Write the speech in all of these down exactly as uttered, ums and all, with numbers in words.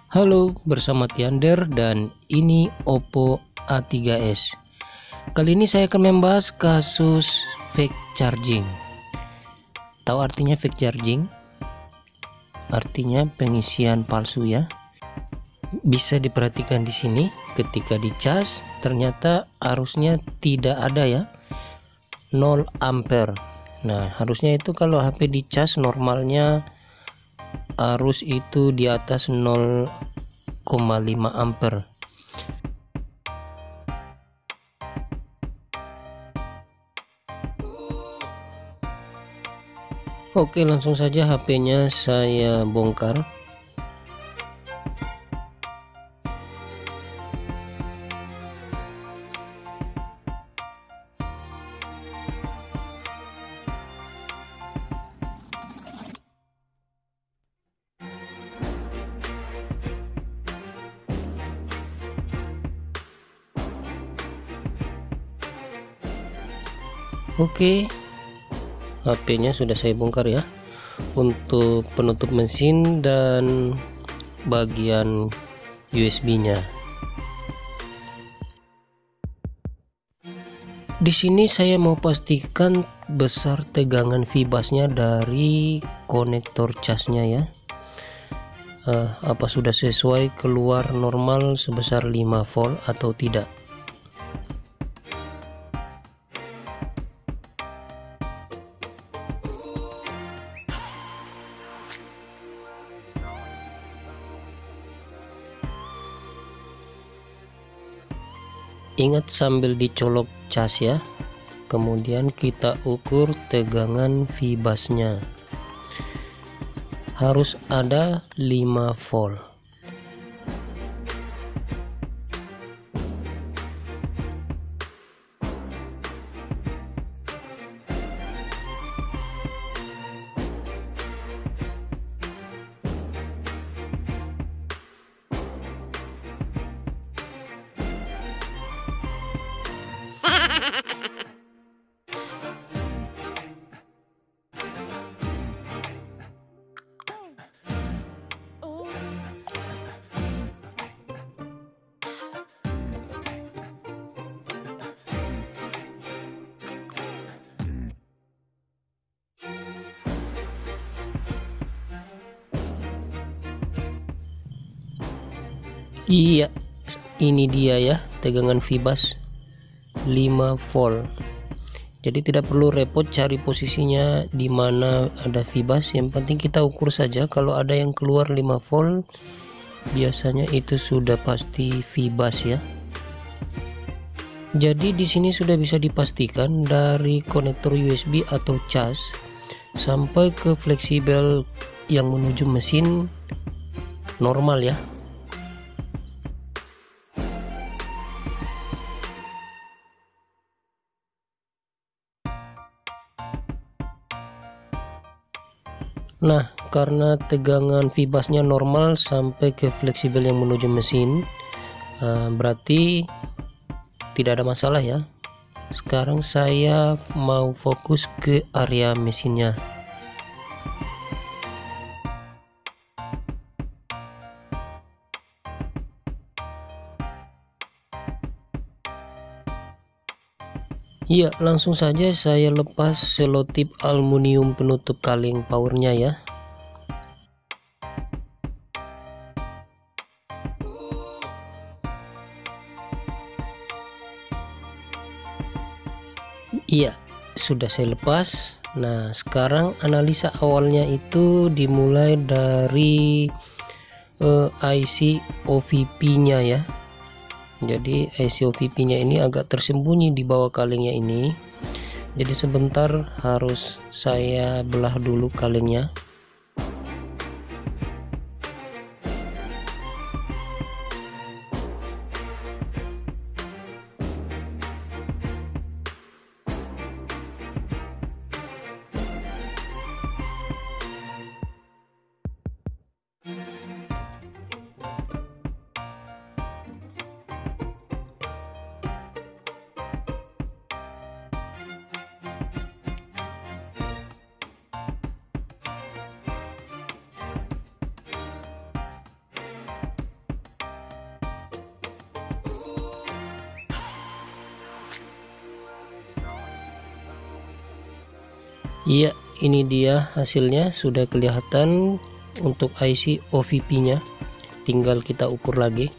Halo, bersama Tiander dan ini Oppo A tiga s. Kali ini saya akan membahas kasus fake charging. Tahu artinya fake charging? Artinya pengisian palsu ya. Bisa diperhatikan di sini, ketika dicas ternyata arusnya tidak ada ya, nol ampere. Nah, harusnya itu kalau H P dicas normalnya arus itu di atas nol koma lima ampere. Oke, langsung saja H P-nya saya bongkar. Oke, H P-nya sudah saya bongkar ya. Untuk penutup mesin dan bagian U S B-nya. Di sini saya mau pastikan besar tegangan fibasnya dari konektor casnya ya. Uh, apa sudah sesuai keluar normal sebesar lima volt atau tidak. Ingat sambil dicolok cas ya. Kemudian kita ukur tegangan fibasnya. Harus ada lima volt. Iya, ini dia ya tegangan fibas lima volt. Jadi tidak perlu repot cari posisinya di mana ada fibas, yang penting kita ukur saja. Kalau ada yang keluar lima volt, biasanya itu sudah pasti fibas ya. Jadi di sini sudah bisa dipastikan dari konektor U S B atau cas sampai ke fleksibel yang menuju mesin normal ya. Nah, karena tegangan fibasnya normal sampai ke fleksibel yang menuju mesin, berarti tidak ada masalah ya. Sekarang saya mau fokus ke area mesinnya. Iya, langsung saja saya lepas selotip aluminium penutup kaleng powernya ya. Iya, sudah saya lepas. Nah, sekarang analisa awalnya itu dimulai dari uh, I C O V P-nya ya. Jadi I C O V P-nya ini agak tersembunyi di bawah kalengnya ini. Jadi sebentar harus saya belah dulu kalengnya. Iya, ini dia hasilnya, sudah kelihatan untuk I C O V P nya, tinggal kita ukur lagi.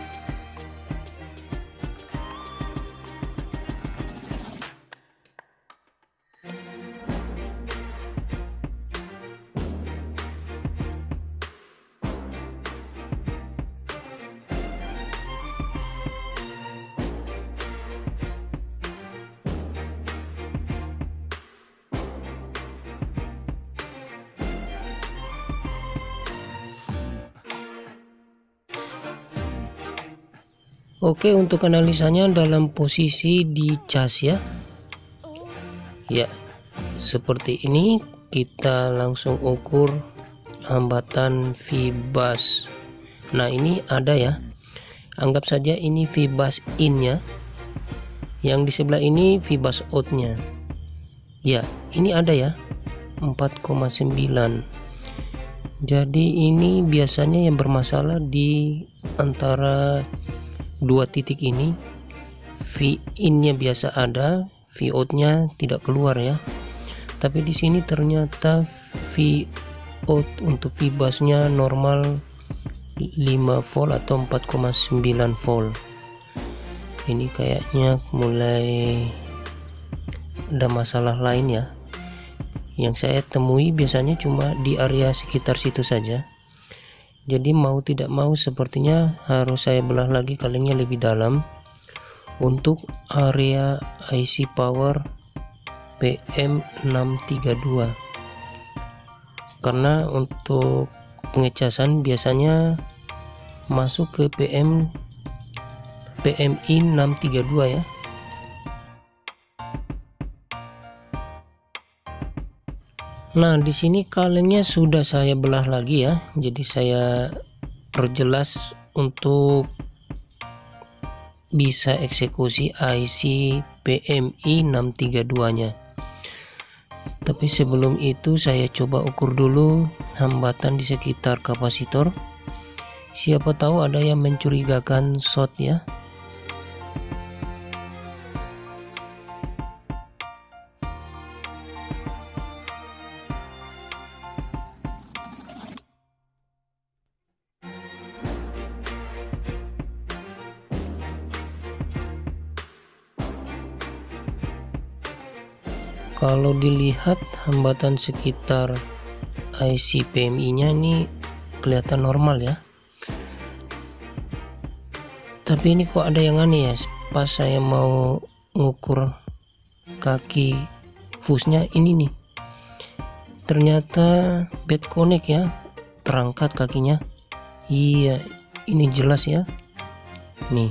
Oke, untuk analisanya dalam posisi di cas ya. Ya, seperti ini. Kita langsung ukur hambatan V-bus. Nah, ini ada ya. Anggap saja ini V-bus in-nya. Yang di sebelah ini V-bus out-nya. Ya, ini ada ya. empat koma sembilan. Jadi ini biasanya yang bermasalah di antara dua titik ini. V in-nya biasa ada, V out-nya tidak keluar ya. Tapi di sini ternyata V out untuk V-bus-nya normal lima volt atau empat koma sembilan volt. Ini kayaknya mulai ada masalah lain ya. Yang saya temui biasanya cuma di area sekitar situ saja. Jadi mau tidak mau sepertinya harus saya belah lagi kalinya lebih dalam untuk area I C power P M enam tiga dua, karena untuk pengecasan biasanya masuk ke P M P M I enam tiga dua ya. Nah, di sini kalengnya sudah saya belah lagi ya. Jadi saya perjelas untuk bisa eksekusi I C P M I enam tiga dua nya. Tapi sebelum itu saya coba ukur dulu hambatan di sekitar kapasitor. Siapa tahu ada yang mencurigakan short ya. Kalau dilihat hambatan sekitar I C P M I nya ini kelihatan normal ya. Tapi ini kok ada yang aneh ya. Pas saya mau ngukur kaki fuse-nya ini nih, ternyata bad connect ya, terangkat kakinya. Iya, ini jelas ya. Nih.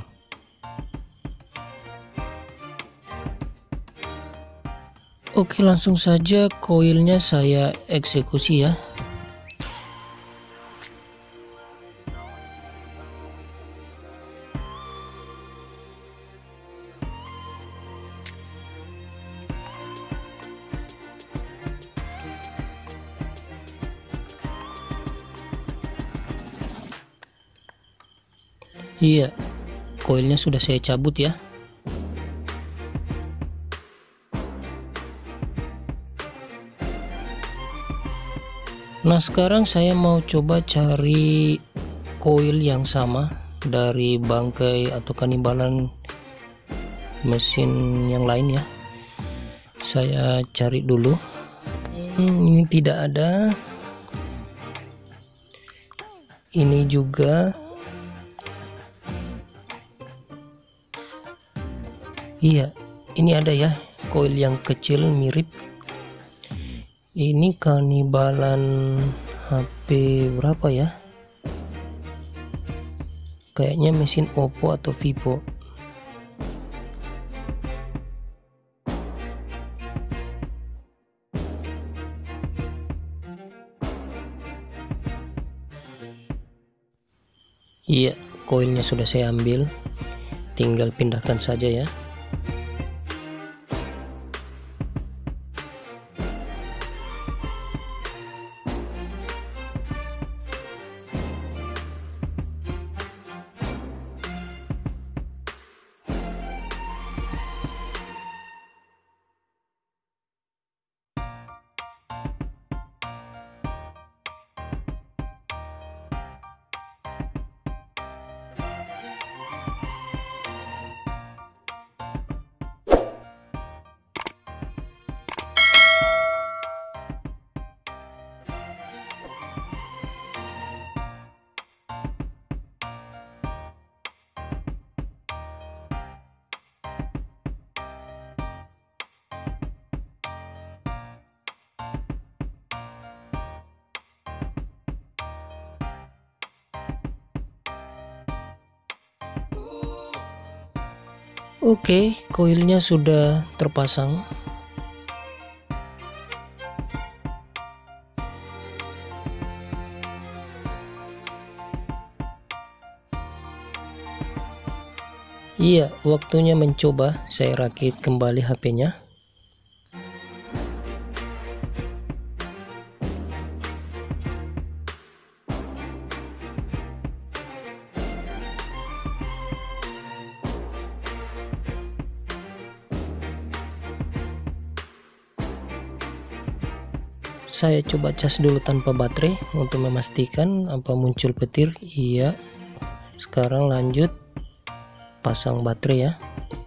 Oke, langsung saja koilnya saya eksekusi ya. Iya, koilnya sudah saya cabut ya. Nah, sekarang saya mau coba cari koil yang sama dari bangkai atau kanimbalan mesin yang lain ya. Saya cari dulu. Hmm, ini tidak ada. Ini juga. Iya, ini ada ya, koil yang kecil mirip. Ini kanimbalan H P berapa ya? Kayaknya mesin Oppo atau Vivo. Iya, koilnya sudah saya ambil, tinggal pindahkan saja ya. Oke, koilnya sudah terpasang. Iya, waktunya mencoba. Saya rakit kembali H P-nya. Saya coba cas dulu tanpa baterai untuk memastikan apa muncul petir. Iya. Sekarang lanjut pasang baterai ya.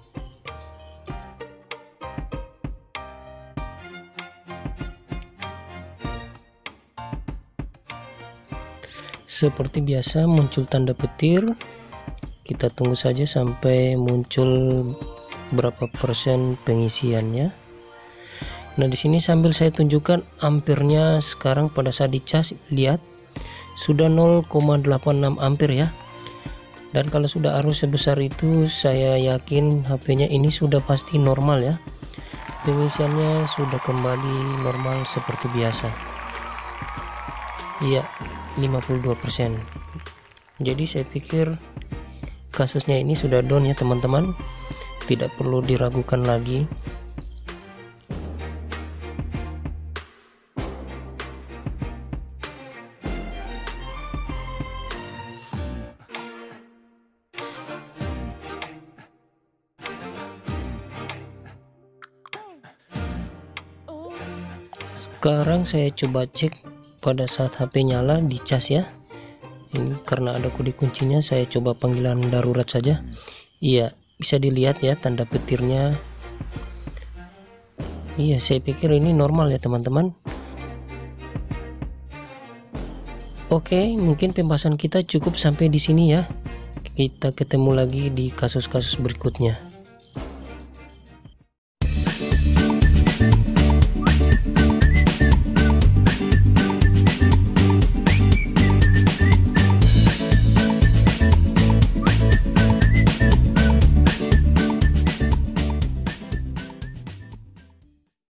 Seperti biasa muncul tanda petir. Kita tunggu saja sampai muncul berapa persen pengisiannya. Nah, di sini sambil saya tunjukkan ampere-nya sekarang pada saat dicas, lihat sudah nol koma delapan enam ampere ya. Dan kalau sudah arus sebesar itu, saya yakin H P-nya ini sudah pasti normal ya. Pengisiannya sudah kembali normal seperti biasa. Iya, lima puluh dua persen. Jadi saya pikir kasusnya ini sudah down ya teman-teman. Tidak perlu diragukan lagi. Sekarang saya coba cek pada saat H P nyala dicas ya. Ini karena ada kode kuncinya, saya coba panggilan darurat saja. Iya, bisa dilihat ya tanda petirnya. Iya, saya pikir ini normal ya teman-teman. Oke, mungkin pembahasan kita cukup sampai di sini ya. Kita ketemu lagi di kasus-kasus berikutnya.